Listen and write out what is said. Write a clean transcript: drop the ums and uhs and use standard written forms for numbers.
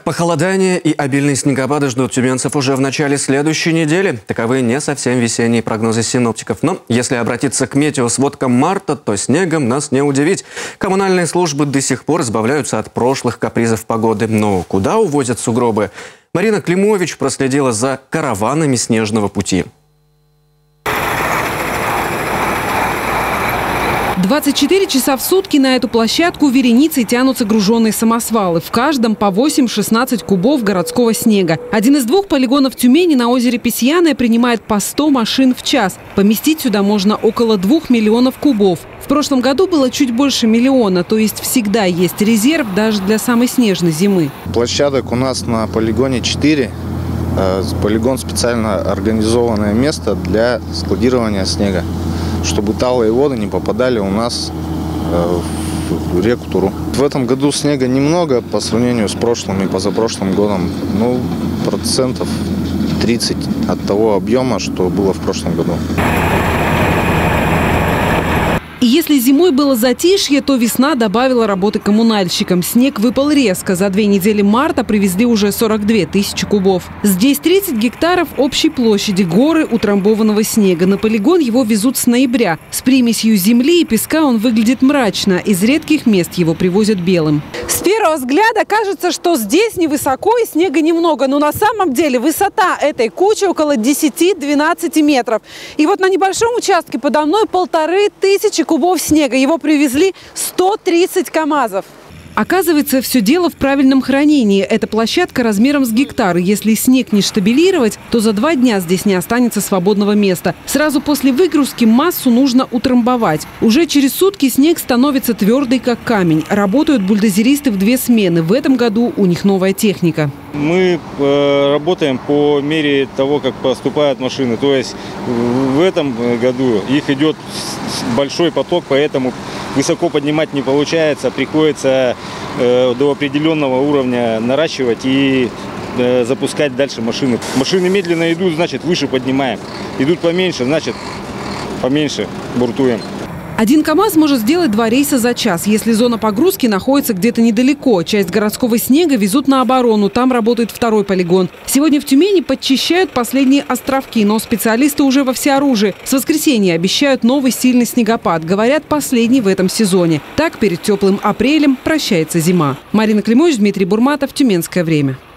Похолодание и обильные снегопады ждут тюменцев уже в начале следующей недели. Таковы не совсем весенние прогнозы синоптиков. Но если обратиться к метеосводкам марта, то снегом нас не удивить. Коммунальные службы до сих пор избавляются от прошлых капризов погоды. Но куда увозят сугробы? Марина Климович проследила за караванами снежного пути. 24 часа в сутки на эту площадку вереницей тянутся груженные самосвалы. В каждом по 8-16 кубов городского снега. Один из двух полигонов Тюмени на озере Песьяное принимает по 100 машин в час. Поместить сюда можно около 2 миллионов кубов. В прошлом году было чуть больше миллиона, то есть всегда есть резерв даже для самой снежной зимы. Площадок у нас на полигоне 4. Полигон специально организованное место для складирования снега, чтобы талые воды не попадали у нас в реку Туру. В этом году снега немного по сравнению с прошлым и позапрошлым годом. Ну, процентов 30 от того объема, что было в прошлом году. И если зимой было затишье, то весна добавила работы коммунальщикам. Снег выпал резко. За 2 недели марта привезли уже 42 тысячи кубов. Здесь 30 гектаров общей площади, горы утрамбованного снега. На полигон его везут с ноября. С примесью земли и песка он выглядит мрачно. Из редких мест его привозят белым. С первого взгляда кажется, что здесь невысоко и снега немного. Но на самом деле высота этой кучи около 10-12 метров. И вот на небольшом участке подо мной 1500 кубов снега. Его привезли 130 КАМАЗов. Оказывается, все дело в правильном хранении. Эта площадка размером с гектар. Если снег не штабелировать, то за 2 дня здесь не останется свободного места. Сразу после выгрузки массу нужно утрамбовать. Уже через сутки снег становится твердый, как камень. Работают бульдозеристы в 2 смены. В этом году у них новая техника. Мы работаем по мере того, как поступают машины. То есть в этом году их идет большой поток, поэтому высоко поднимать не получается. Приходится до определенного уровня наращивать и запускать дальше машины. Машины медленно идут, значит, выше поднимаем. Идут поменьше, значит, поменьше буртуем. Один КАМАЗ может сделать 2 рейса за час, если зона погрузки находится где-то недалеко. Часть городского снега везут на оборону, там работает второй полигон. Сегодня в Тюмени подчищают последние островки, но специалисты уже во всеоружии. С воскресенья обещают новый сильный снегопад. Говорят, последний в этом сезоне. Так перед теплым апрелем прощается зима. Марина Климович, Дмитрий Бурматов, Тюменское время.